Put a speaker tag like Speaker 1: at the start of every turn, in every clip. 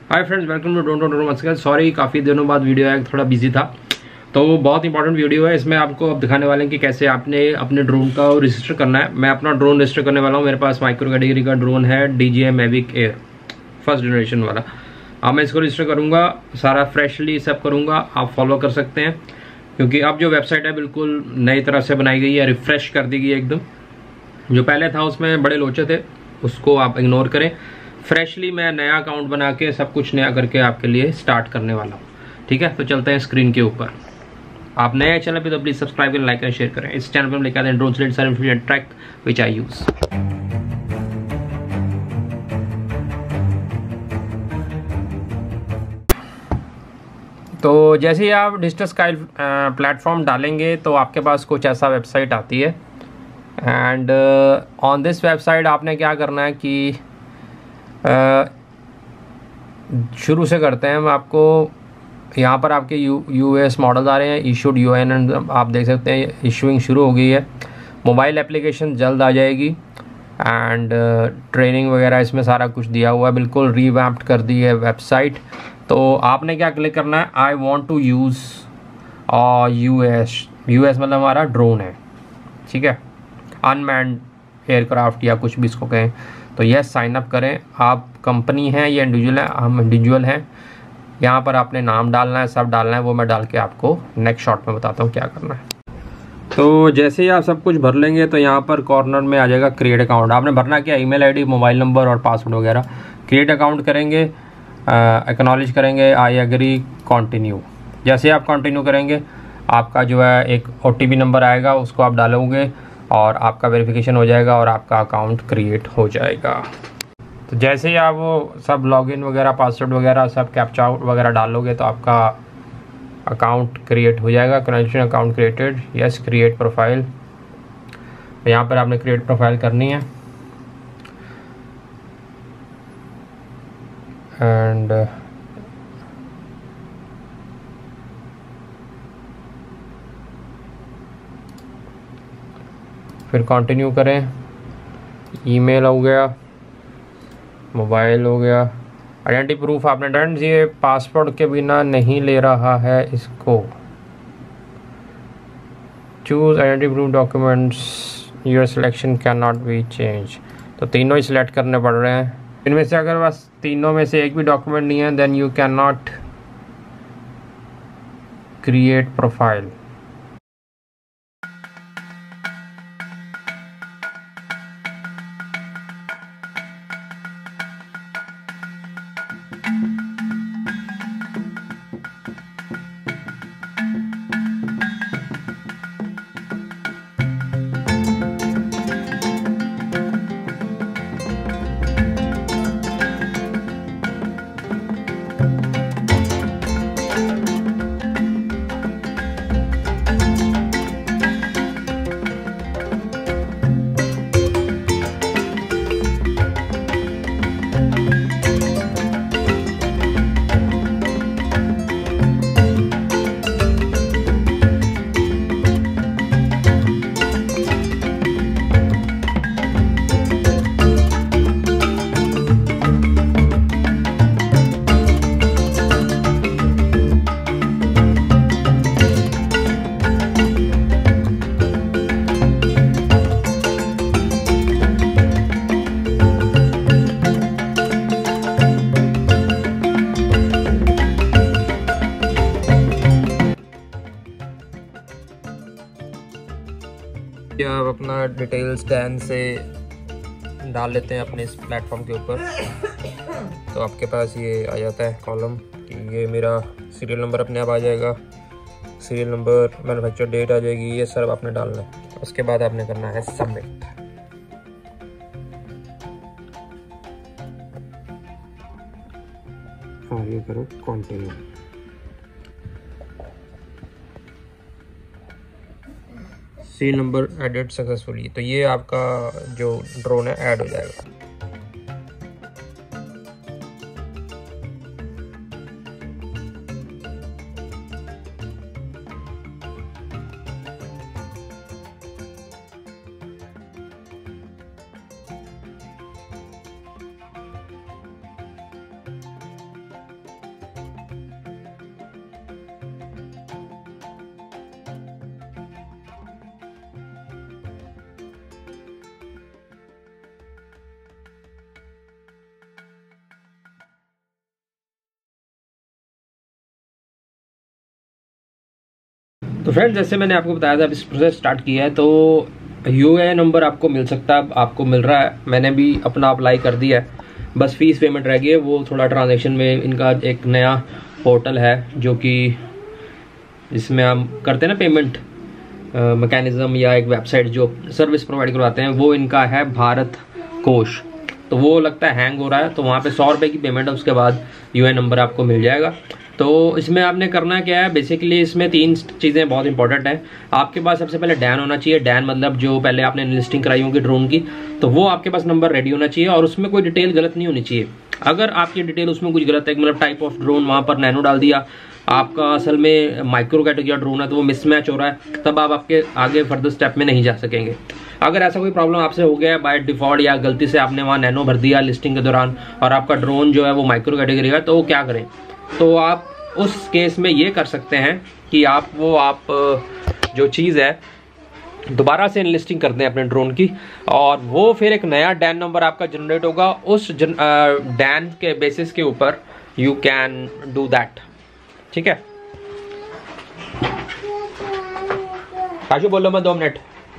Speaker 1: Hi friends, welcome to don't don't मस्कर। Sorry, काफ़ी दिनों बाद वीडियो आया, थोड़ा बिजी था। तो बहुत इंपॉर्टेंट वीडियो है। इसमें आपको अब दिखाने वाले हैं कि कैसे आपने अपने ड्रोन का रजिस्टर करना है। मैं अपना ड्रोन रजिस्टर करने वाला हूँ। मेरे पास माइक्रो कैटेगरी का ड्रोन है, DJI Mavic Air first generation वाला। अब मैं इसको रजिस्टर करूँगा, सारा फ्रेशली सब करूँगा। आप फॉलो कर सकते हैं क्योंकि अब जो वेबसाइट है बिल्कुल नई तरह से बनाई गई है, रिफ्रेश कर दी गई है एकदम। जो पहले था उसमें बड़े लोचे थे, उसको आप इग्नोर करें। फ्रेशली मैं नया अकाउंट बना के सब कुछ नया करके आपके लिए स्टार्ट करने वाला हूँ। ठीक है, तो चलते हैं स्क्रीन के ऊपर। आप नए चैनल पे तो प्लीज सब्सक्राइब करें, लाइक करें, शेयर करें। इस चैनल पर हम लेकर आते हैं ड्रोन से रिलेटेड सारे ट्रैक विच आई यूज। तो जैसे ही आप डिजिटल स्काई प्लेटफॉर्म डालेंगे तो आपके पास कुछ ऐसा वेबसाइट आती है। एंड ऑन दिस वेबसाइट आपने क्या करना है कि शुरू से करते हैं। मैं आपको यहाँ पर आपके US मॉडल आ रहे हैं, इशूड UN, आप देख सकते हैं इशूइंग शुरू हो गई है। मोबाइल एप्लीकेशन जल्द आ जाएगी एंड ट्रेनिंग वगैरह इसमें सारा कुछ दिया हुआ है, बिल्कुल रीवैम्प्ड कर दी है वेबसाइट। तो आपने क्या क्लिक करना है, I want to use US मतलब हमारा ड्रोन है, ठीक है, अनमैन्ड एयरक्राफ्ट या कुछ भी इसको कहें। तो यस, साइन अप करें। आप कंपनी हैं या इंडिविजुअल हैं? हम इंडिविजुअल हैं। यहाँ पर आपने नाम डालना है, सब डालना है, वो मैं डाल के आपको नेक्स्ट शॉट में बताता हूँ क्या करना है। तो जैसे ही आप सब कुछ भर लेंगे तो यहाँ पर कॉर्नर में आ जाएगा क्रिएट अकाउंट। आपने भरना क्या, ईमेल आईडी, मोबाइल नंबर और पासवर्ड वगैरह। क्रिएट अकाउंट करेंगे, एक्नॉलेज करेंगे, आई एग्री, कंटिन्यू। जैसे आप कंटिन्यू करेंगे आपका जो है एक OTP नंबर आएगा, उसको आप डालोगे और आपका वेरिफिकेशन हो जाएगा और आपका अकाउंट क्रिएट हो जाएगा। तो जैसे ही आप वो सब लॉगिन वगैरह, पासवर्ड वगैरह, सब कैप्चा वगैरह डालोगे तो आपका अकाउंट क्रिएट हो जाएगा। Connection account created, yes, create profile. तो यहाँ पर आपने क्रिएट प्रोफाइल करनी है एंड फिर कंटिन्यू करें। ईमेल हो गया, मोबाइल हो गया, आइडेंटिटी प्रूफ आपने डन। ये पासपोर्ट के बिना नहीं ले रहा है इसको। Choose identity proof documents, your selection can not be change. तो तीनों ही सिलेक्ट करने पड़ रहे हैं। इनमें से अगर बस तीनों में से एक भी डॉक्यूमेंट नहीं है then you can not create profile. आप अपना डिटेल्स ध्यान से डाल लेते हैं अपने इस प्लेटफॉर्म के ऊपर, तो आपके पास ये आ जाता है कॉलम कि ये मेरा सीरियल नंबर अपने आप आ जाएगा, सीरियल नंबर, मैन्युफैक्चर डेट आ जाएगी, ये सब आपने डालना है। उसके बाद आपने करना है सबमिट। और ये करो continue. See number edit successfully. तो ये आपका जो ड्रोन है ऐड हो जाएगा। तो फ्रेंड्स, जैसे मैंने आपको बताया था, अब इस प्रोसेस स्टार्ट किया है, तो UAN नंबर आपको मिल सकता है, आपको मिल रहा है। मैंने भी अपना अप्लाई कर दिया है, बस फीस पेमेंट रह गई है। वो थोड़ा ट्रांजैक्शन में इनका एक नया पोर्टल है जो कि जिसमें हम करते हैं ना पेमेंट मैकेनिज्म, या एक वेबसाइट जो सर्विस प्रोवाइड करवाते हैं, वो इनका है भारत कोश। तो वो लगता है हैंग हो रहा है, तो वहाँ पे 100 रुपये की पेमेंट है, उसके बाद UAN नंबर आपको मिल जाएगा। तो इसमें आपने करना क्या है, बेसिकली इसमें 3 चीज़ें बहुत इंपॉर्टेंट हैं। आपके पास सबसे पहले डैन होना चाहिए। डैन मतलब जो पहले आपने लिस्टिंग कराई होगी ड्रोन की, तो वो आपके पास नंबर रेडी होना चाहिए और उसमें कोई डिटेल गलत नहीं होनी चाहिए। अगर आपकी डिटेल उसमें कुछ गलत है, मतलब टाइप ऑफ ड्रोन वहाँ पर नैनो डाल दिया, आपका असल में माइक्रो कैटेगरी ड्रोन है, तो वो मिसमैच हो रहा है, तब आप आपके आगे फर्दर स्टेप में नहीं जा सकेंगे। अगर ऐसा कोई प्रॉब्लम आपसे हो गया है बाय डिफॉल्ट, या गलती से आपने वहाँ नैनो भर दिया लिस्टिंग के दौरान और आपका ड्रोन जो है वो माइक्रो कैटेगरी का, तो वो क्या करें, तो आप उस केस में ये कर सकते हैं कि आप जो चीज़ है दोबारा से लिस्टिंग कर दें अपने ड्रोन की, और वो फिर एक नया डैन नंबर आपका जनरेट होगा। उस डैन के बेसिस के ऊपर यू कैन डू दैट। ठीक है, काजू बोलो मैं 2 मिनट।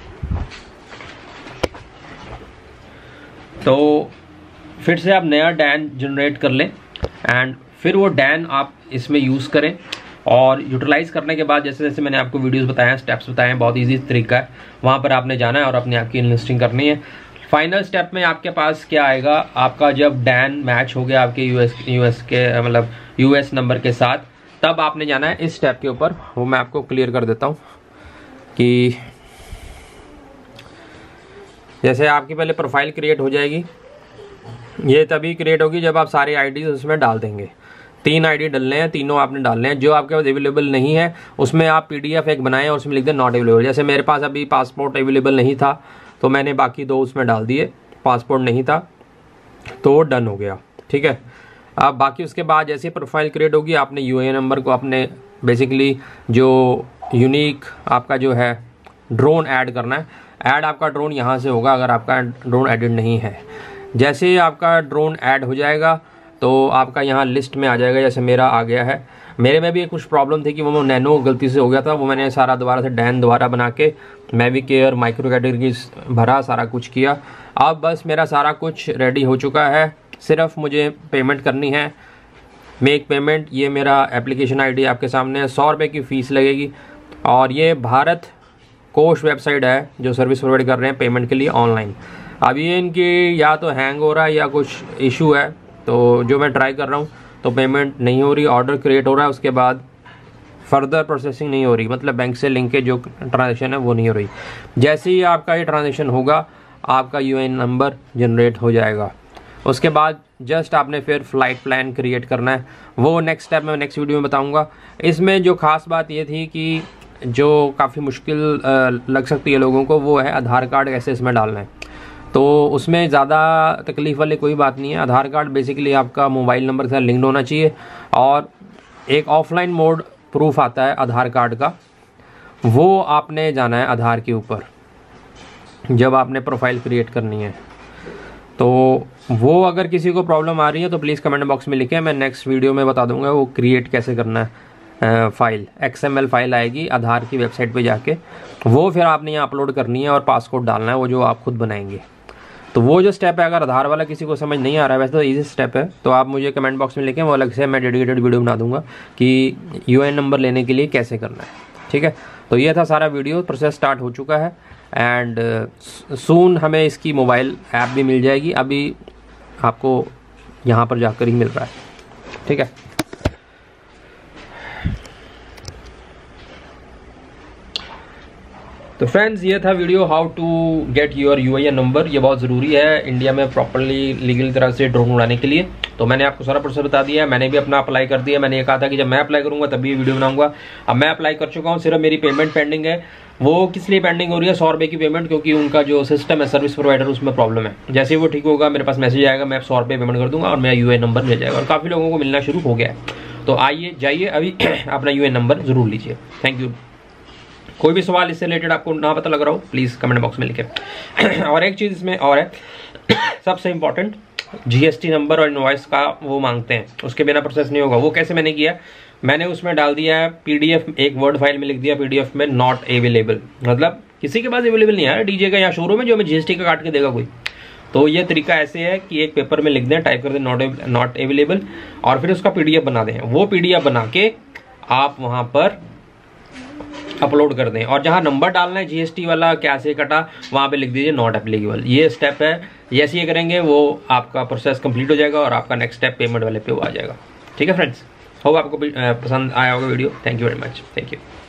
Speaker 1: तो फिर से आप नया डैन जनरेट कर लें एंड फिर वो डैन आप इसमें यूज़ करें, और यूटिलाइज़ करने के बाद जैसे जैसे मैंने आपको वीडियोस बताए हैं, स्टेप्स बताए हैं, बहुत इजी तरीका है, वहाँ पर आपने जाना है और अपने आप की इन्वेस्टिंग करनी है। फाइनल स्टेप में आपके पास क्या आएगा, आपका जब डैन मैच हो गया आपके यूएस के मतलब US नंबर के साथ, तब आपने जाना है इस स्टेप के ऊपर। वो मैं आपको क्लियर कर देता हूँ कि जैसे आपकी पहले प्रोफाइल क्रिएट हो जाएगी। ये तभी क्रिएट होगी जब आप सारी आईडी उसमें डाल देंगे। 3 आईडी डालने हैं, तीनों आपने डालने हैं। जो आपके पास अवेलेबल नहीं है उसमें आप PDF एक बनाएं और उसमें लिख दें नॉट अवेलेबल। जैसे मेरे पास अभी पासपोर्ट अवेलेबल नहीं था, तो मैंने बाकी 2 उसमें डाल दिए, पासपोर्ट नहीं था तो डन हो गया। ठीक है, अब बाकी उसके बाद जैसे प्रोफाइल क्रिएट होगी, आपने UAN नंबर को अपने बेसिकली जो यूनिक आपका जो है ड्रोन ऐड करना है। ऐड आपका ड्रोन यहाँ से होगा अगर आपका ड्रोन एडिड नहीं है। जैसे ही आपका ड्रोन ऐड हो जाएगा तो आपका यहाँ लिस्ट में आ जाएगा, जैसे मेरा आ गया है। मेरे में भी कुछ प्रॉब्लम थी कि वो नैनो गलती से हो गया था, वो मैंने सारा दोबारा से डैन दोबारा बना के मैविकेयर माइक्रो कैटेगरी भरा, सारा कुछ किया। अब बस मेरा सारा कुछ रेडी हो चुका है, सिर्फ मुझे पेमेंट करनी है। मेक पेमेंट, ये मेरा एप्लीकेशन ID आपके सामने है। 100 रुपये की फ़ीस लगेगी, और ये भारत कोश वेबसाइट है जो सर्विस प्रोवाइड कर रहे हैं पेमेंट के लिए ऑनलाइन। अब ये इनकी या तो हैंग हो रहा है या कुछ इशू है, तो जो मैं ट्राई कर रहा हूँ तो पेमेंट नहीं हो रही। ऑर्डर क्रिएट हो रहा है, उसके बाद फर्दर प्रोसेसिंग नहीं हो रही, मतलब बैंक से लिंक के जो ट्रांजेक्शन है वो नहीं हो रही। जैसे ही आपका ये ट्रांजेक्शन होगा आपका UAN नंबर जनरेट हो जाएगा। उसके बाद जस्ट आपने फिर फ़्लाइट प्लान क्रिएट करना है, वो नेक्स्ट स्टेप मैं नेक्स्ट वीडियो में बताऊंगा। इसमें जो ख़ास बात ये थी कि जो काफ़ी मुश्किल लग सकती है लोगों को, वो है आधार कार्ड कैसे इसमें डालना है। तो उसमें ज़्यादा तकलीफ़ वाली कोई बात नहीं है। आधार कार्ड बेसिकली आपका मोबाइल नंबर के साथ लिंक्ड होना चाहिए, और एक ऑफलाइन मोड प्रूफ आता है आधार कार्ड का, वो आपने जाना है आधार के ऊपर जब आपने प्रोफाइल क्रिएट करनी है। तो वो अगर किसी को प्रॉब्लम आ रही है तो प्लीज़ कमेंट बॉक्स में लिखें, मैं नेक्स्ट वीडियो में बता दूंगा वो क्रिएट कैसे करना है। फाइल XML फाइल आएगी आधार की वेबसाइट पे जाके, वो फिर आपने यहाँ अपलोड करनी है और पासकोड डालना है, वो जो आप खुद बनाएंगे। तो वो जो स्टेप है, अगर आधार वाला किसी को समझ नहीं आ रहा है, वैसे तो ईजी स्टेप है, तो आप मुझे कमेंट बॉक्स में लिखें, वो अलग से मैं डेडिकेटेड वीडियो बना दूंगा कि UAN नंबर लेने के लिए कैसे करना है। ठीक है, तो ये था सारा वीडियो, प्रोसेस स्टार्ट हो चुका है एंड सून हमें इसकी मोबाइल ऐप भी मिल जाएगी। अभी आपको यहाँ पर जाकर ही मिल रहा है। ठीक है, तो फ्रेंड्स ये था video how to get your UAN number. ये बहुत ज़रूरी है इंडिया में प्रॉपर्ली लीगल तरह से ड्रोन उड़ाने के लिए। तो मैंने आपको सारा प्रोसेस बता दिया है, मैंने भी अपना अप्लाई कर दिया। मैंने ये कहा था कि जब मैं अप्लाई करूंगा तभी वीडियो बनाऊंगा। अब मैं अप्लाई कर चुका हूँ, सिर्फ मेरी पेमेंट पेंडिंग है। वो किस लिए पेंडिंग हो रही है, 100 रुपये की पेमेंट, क्योंकि उनका जो सिस्टम है सर्विस प्रोवाइडर उसमें प्रॉब्लम है। जैसे ही वो ठीक होगा मेरे पास मैसेज आएगा, मैं 100 रुपये पेमेंट कर दूंगा और मेरा UAN नंबर मिल जाएगा, और काफ़ी लोगों को मिलना शुरू हो गया है। तो आइए जाइए अभी अपना UAN नंबर ज़रूर लीजिए। Thank you. कोई भी सवाल इससे रिलेटेड आपको ना पता लग रहा हो प्लीज़ कमेंट बॉक्स में लिखें। और एक चीज़ इसमें और है, सबसे इम्पॉर्टेंट GST नंबर और इनवॉइस का वो मांगते हैं, उसके बिना प्रोसेस नहीं होगा। वो कैसे मैंने किया मैंने उसमें डाल दिया है PDF, एक वर्ड फाइल में लिख दिया PDF में नॉट अवेलेबल, मतलब किसी के पास अवेलेबल नहीं है डीजे का या शोरूम में जो हमें GST का काट के देगा कोई। तो ये तरीका ऐसे है कि एक पेपर में लिख दें, टाइप कर दें नॉट अवेलेबल, और फिर उसका PDF बना दें। वो PDF बना के आप वहाँ पर अपलोड कर दें, और जहाँ नंबर डालना है GST वाला कैसे कटा वहाँ पे लिख दीजिए नॉट एप्लीकेबल। ये स्टेप है, जैसे ये करेंगे वो आपका प्रोसेस कंप्लीट हो जाएगा और आपका नेक्स्ट स्टेप पेमेंट वाले पे वो आ जाएगा। ठीक है फ्रेंड्स, होप आपको पसंद आया होगा video. Thank you very much, thank you.